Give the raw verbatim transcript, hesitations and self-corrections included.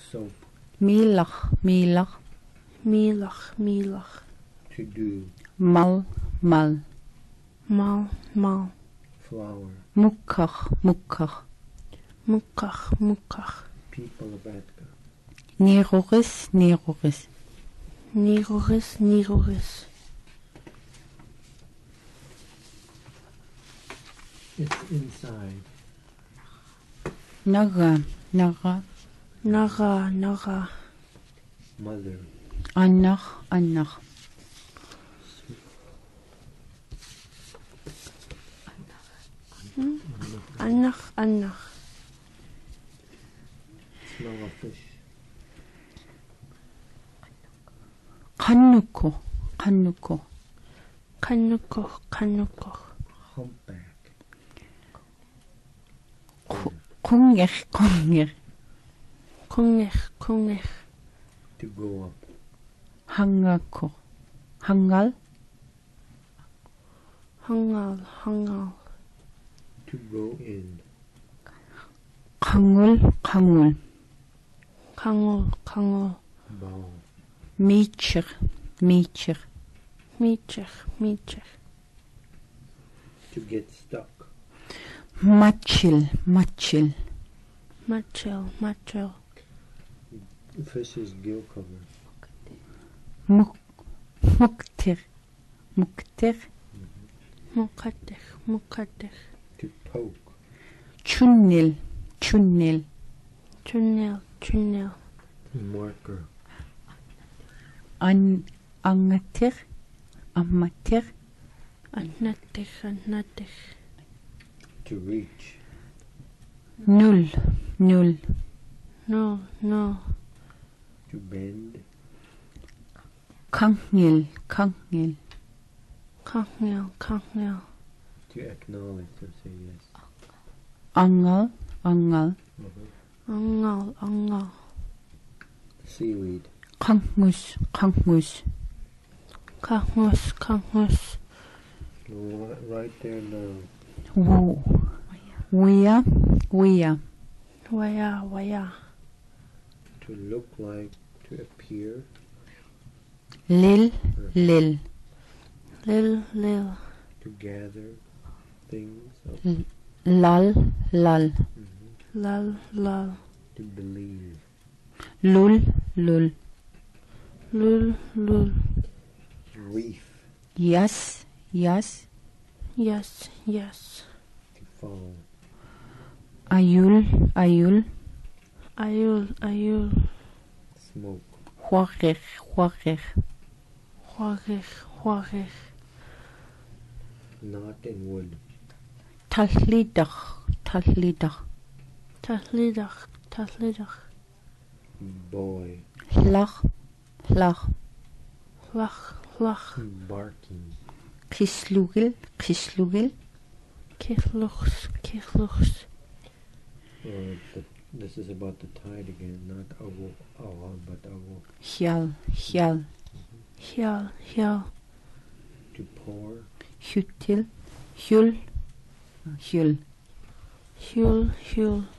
Soap. Mílach, mílach. Mílach, mílach. To do. Mal, mal. Mal, mal. Flower. Mukkach, mukkach. Mukkach, mukkach. People of Atka. Niroris, niroris. Niroris, niroris. It's inside. Naga, naga. Nara, nara. Mother. Annach, annach. Hmm? Annach, annach. Smell of fish. Kannuko, kannuko. Kannukoch, kannukoch. Humpback. Kunger, kunger. Kungich, kungich. To go up. Hangako. Hangal. Hangal, hangal. To go in. Kangul, kangul. Kangul, kangul. Bow. Mietcher, mietcher. Mietcher, mietcher. To get stuck. Matchil, matchil. Matchel, matchel. Fish's gill cover. Muk, mukter, mukter. Mukatich, mukatich. To poke. Chunnil, chunnil. Tunnel, tunnel. Marker. An, angater, amater. Annatich, annatich. To reach. Null, null. No, no. To bend. Kangil, kangil. Kangel, kangel. To acknowledge or say yes. Angal, angal. Uh-huh. Angal, angal. Seaweed. Kangmus, kangmus. Kangus, kangus. Right, right there now. Wu. Wea, wea. Waya, waya. To look like. To appear. Lil, lil. Lil, lil. To gather things up. L- Lal, lal. Mhm. Lal, lal. To believe. Lul, lul. Lul, lul. Reef. Yas, yas. Yes, yes. To fall. Ayul, ayul. Ayul, ayul. Smoke. Huarer, huarer. Huarich, huarich. Knot in wood. Talidach, talidach. Taslidach, taslidach. Boy. Lach, lach. Lach, lach. Barking. Kislugel, kislugel. Kichluchs, kichluchs. Uh, the, this is about the tide again, not awo, awa, but awo. Hjal, hjal. Hjal, hjal. To pour. Hyttil, hyul. Hyul. Hjul, hjul.